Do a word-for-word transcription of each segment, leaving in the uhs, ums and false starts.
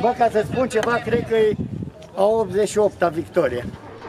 Bă, ca să spun ceva, cred că e a optzeci și opta victorie.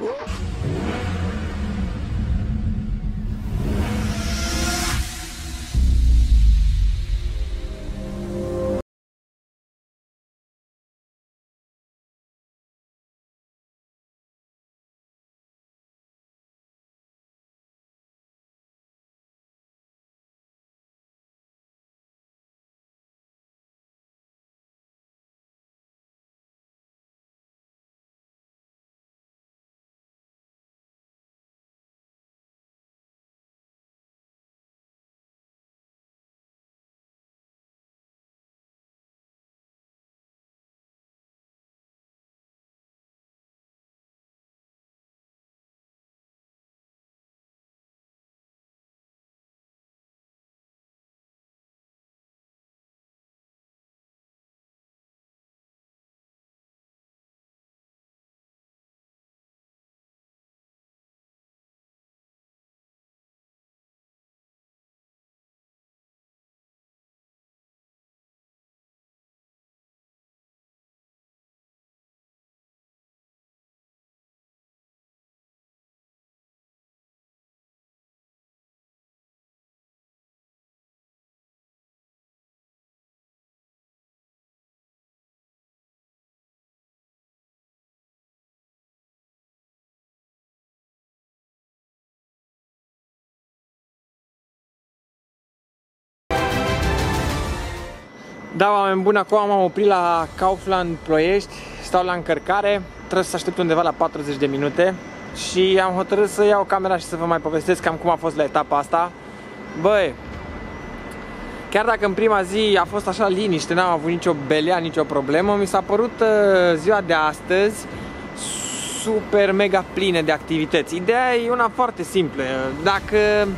Da, oameni buni, acum m-am oprit la Kaufland Ploiești, stau la încărcare, trebuie să aștept undeva la patruzeci de minute și am hotărât să iau camera și să vă mai povestesc cam cum a fost la etapa asta. Băi, chiar dacă în prima zi a fost așa liniște, n-am avut nicio belea, nicio problemă, mi s-a părut ziua de astăzi super mega plină de activități. Ideea e una foarte simplă, dacă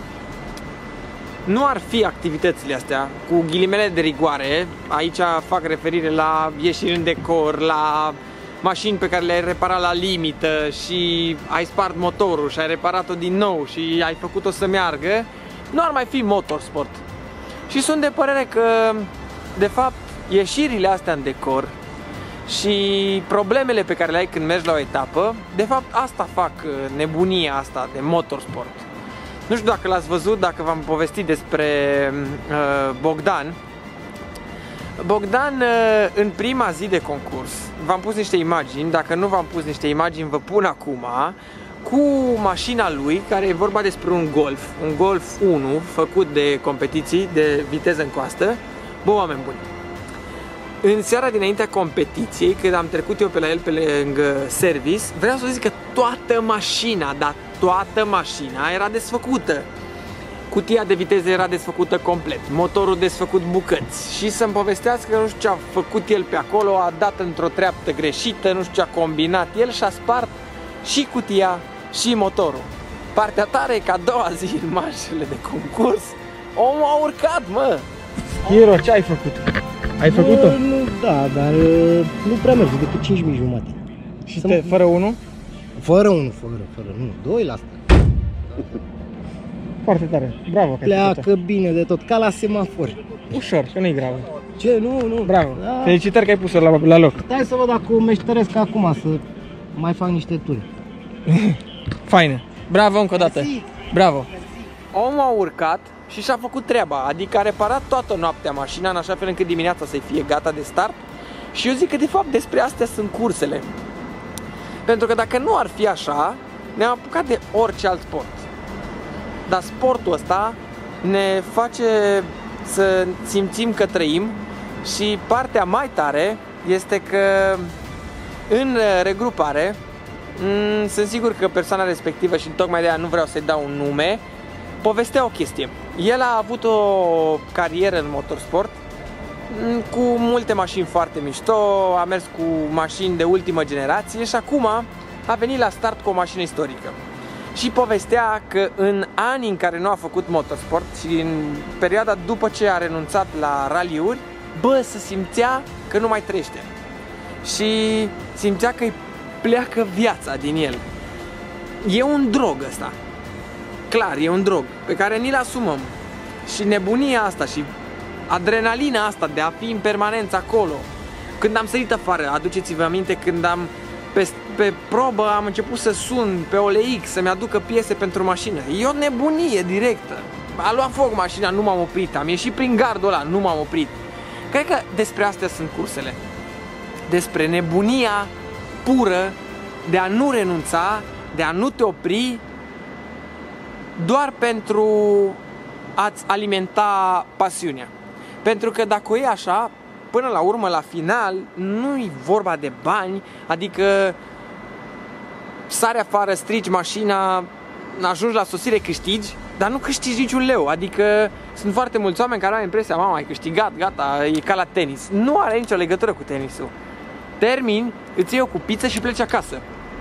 nu ar fi activitățile astea, cu ghilimele de rigoare, aici fac referire la ieșiri în decor, la mașini pe care le-ai reparat la limită și ai spart motorul și ai reparat-o din nou și ai făcut-o să meargă, nu ar mai fi motorsport. Și sunt de părere că, de fapt, ieșirile astea în decor și problemele pe care le ai când mergi la o etapă, de fapt, asta fac nebunia asta de motorsport. Nu știu dacă l-ați văzut, dacă v-am povestit despre uh, Bogdan. Bogdan, uh, în prima zi de concurs, v-am pus niște imagini, dacă nu v-am pus niște imagini, vă pun acum, cu mașina lui, care e vorba despre un Golf, un Golf unu, făcut de competiții, de viteză în coastă. Bă, oameni buni, în seara dinaintea competiției, când am trecut eu pe la el pe lângă service, vreau să zic că toată mașina, dar toată mașina era desfăcută. Cutia de viteză era desfăcută complet, motorul desfăcut bucăți și să-mi povestească că nu știu ce a făcut el pe acolo, a dat într-o treaptă greșită, nu știu ce a combinat el și a spart și cutia și motorul. Partea tare e că a doua zi în marșele de concurs, omul a urcat, mă! Hiro, ce ai făcut? Ai făcut-o? Nu, da, dar nu prea merge, decât cinci mii jumate. Și te, fără unul? Fără unul, fără, fără, nu, doi la asta. Foarte tare, bravo că pleacă bine de tot, ca la semafor. Ușor, că nu-i gravă. Ce, nu, nu. Bravo, da. Felicitări că ai pus-o la, la loc. Stai să văd dacă meșteresc acum, să mai fac niște turi. Faină, bravo încă o dată. Bravo. Omul a urcat și și-a făcut treaba, adică a reparat toată noaptea mașina în așa fel încât dimineața să fie gata de start. Și eu zic că de fapt despre astea sunt cursele. Pentru că dacă nu ar fi așa, ne-am apucat de orice alt sport. Dar sportul ăsta ne face să simțim că trăim și partea mai tare este că în regrupare sunt sigur că persoana respectivă, și tocmai de aia nu vreau să-i dau un nume, povestea o chestie. El a avut o carieră în motorsport cu multe mașini foarte mișto, a mers cu mașini de ultimă generație și acum a venit la start cu o mașină istorică. Și povestea că în anii în care nu a făcut motorsport și în perioada după ce a renunțat la raliuri, bă, se simțea că nu mai trăiește. Și simțea că îi pleacă viața din el. E un drog ăsta. Clar, e un drog pe care ni-l asumăm. Și nebunia asta și adrenalina asta de a fi în permanență acolo, Când am sărit afară, aduceți-vă aminte când am pe, pe probă am început să sun pe O L X să-mi aducă piese pentru mașină. E o nebunie directă. A luat foc mașina, nu m-am oprit. Am ieșit prin gardul ăla, nu m-am oprit. Cred că despre astea sunt cursele. Despre nebunia pură de a nu renunța, de a nu te opri doar pentru a-ți alimenta pasiunea. Pentru că dacă o iei așa, până la urmă, la final, nu-i vorba de bani, adică sari afară, strici mașina, ajungi la sosire, câștigi, dar nu câștigi niciun leu. Adică sunt foarte mulți oameni care au impresia, mama, ai câștigat, gata, e ca la tenis. Nu are nicio legătură cu tenisul. Termin, îți iei o cupiță și pleci acasă.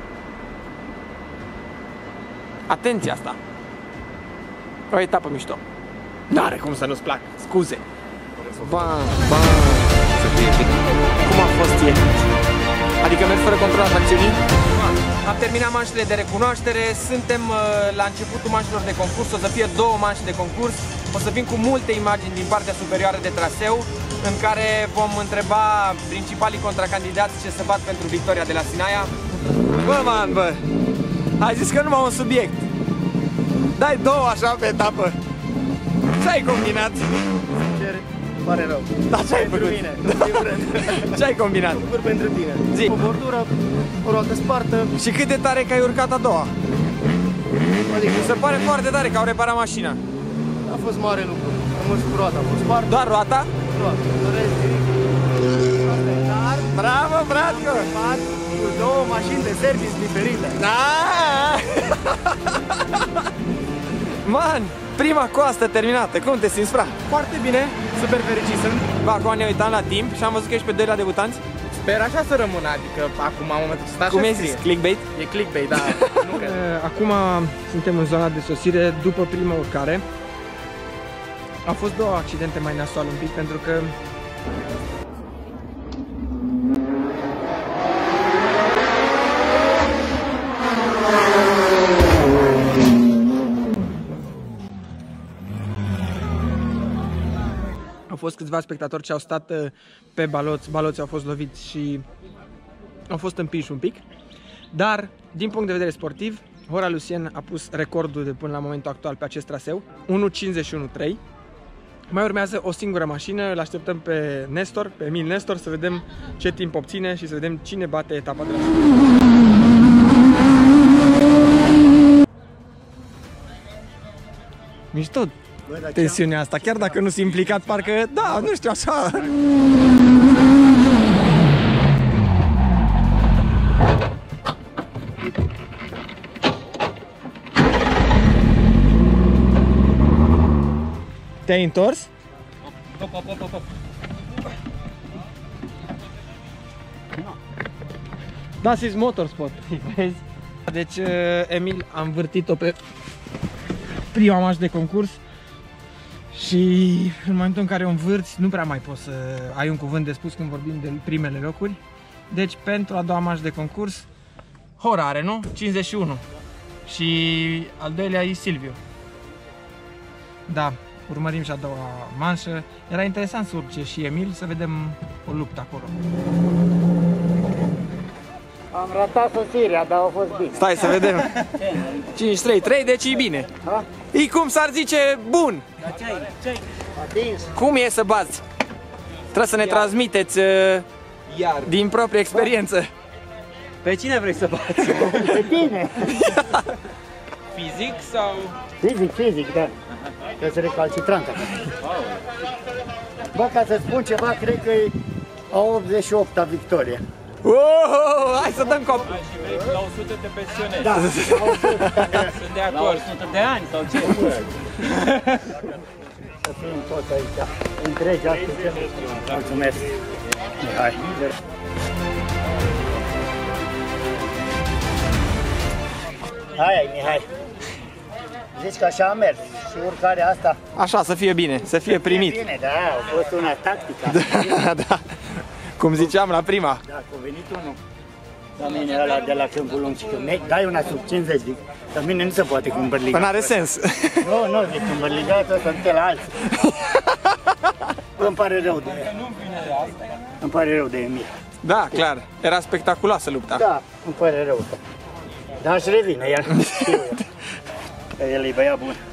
Atenție asta. O etapă mișto. N-are cum să nu-ți plac, scuze. Bam, bam. Cum a fost ieri? Adică merg fără control al acțiunii? Am terminat manșile de recunoaștere, suntem uh, la începutul manșilor de concurs, o să fie două manși de concurs, o să vin cu multe imagini din partea superioară de traseu, în care vom întreba principalii contracandidați ce se bat pentru victoria de la Sinaia. Bă, man, bă, ai zis că numai un subiect. Dai două așa pe etapă. Ce-ai combinat? Pare rău. Dar ce ai pentru făcut? mine, ce ai combinat? Lucruri pentru tine. Zi. O bordură, o roată spartă. Și cât de tare că ai urcat a doua? Adică Se pare foarte tare că au reparat mașina. a fost mare lucru. Am mers cu roata, a fost spartă. Doar roata? Roata. Doresc nimic. Dar Bravo, bratco! fac cu două mașini de service diferite. Da! Man, prima coastă terminată. Cum te simți, fra? Foarte bine, super fericit sunt. Ba, acum ne uitam la timp și am văzut că ești pe doi la debutanți. Sper așa să rămână, adică acum am momentul ăsta Cum așa ai zis? scrie. Clickbait? E clickbait, da. Nu cred. Acum suntem în zona de sosire după prima urcare. Au fost două accidente mai nasoale un pic pentru că au fost câțiva spectatori ce au stat pe baloți, baloții au fost loviți și au fost împiși un pic. Dar, din punct de vedere sportiv, Hora Lucien a pus recordul de până la momentul actual pe acest traseu, unu cincizeci și unu trei. Mai urmează o singură mașină, îl așteptăm pe Nestor, pe Emil Nestor, să vedem ce timp obține și să vedem cine bate etapa de la mișto tensiunea asta, chiar dacă nu s-a implicat, parcă, da, nu știu, așa. Te-ai întors? Hop, hop, hop, hop. Das is motorsport, vezi? Deci, Emil, am învârtit-o pe prima manșă de concurs și în momentul în care o învârți, nu prea mai poți să ai un cuvânt de spus când vorbim de primele locuri. Deci, pentru a doua manșă de concurs, Hora are, nu? cincizeci și unu. Și al doilea e Silviu. Da, urmărim și a doua manșă. Era interesant să urce și Emil, să vedem o luptă acolo. Am ratat sosirea, dar a fost bine. Stai să vedem. cinci trei trei, deci e bine. Ha? E cum s-ar zice, bun. Atins. Cum e să bați? Trebuie să ne transmiteți uh, Iar. din proprie experiență. Pe cine vrei să bați? Pe tine. Fizic sau... Fizic, fizic, da. Trebuie să recalcitrant. Bă, ca să spun ceva, cred că e a optzeci și opta victorie. Oh, hai să dăm cop. Și vrei la o sută de presiune. Da, Sunt de acord. La o sută de ani sau ce? să fim toți aici. Întregi astăzi. Mulțumesc. Mihai. Hai, Mihai. Zici că așa a mers și urcarea asta. Așa, să fie bine, să fie primit. Bine, da, a fost una tactică. Da, da. Cum ziceam la prima. Da, a venit unul. La mine ăla de la Câmpul Lung și că dai una sub cincizeci, zic. La mine nu se poate cu îmbărligat. Păi n-are sens. Nu, nu, zic, îmbărligat ăsta nu te la alții. Îmi pare rău de Îmi pare rău de Emil. Da, clar. Era spectaculoasă lupta. Da, îmi pare rău. Dar își revine el. Știu eu. El e băiat bun.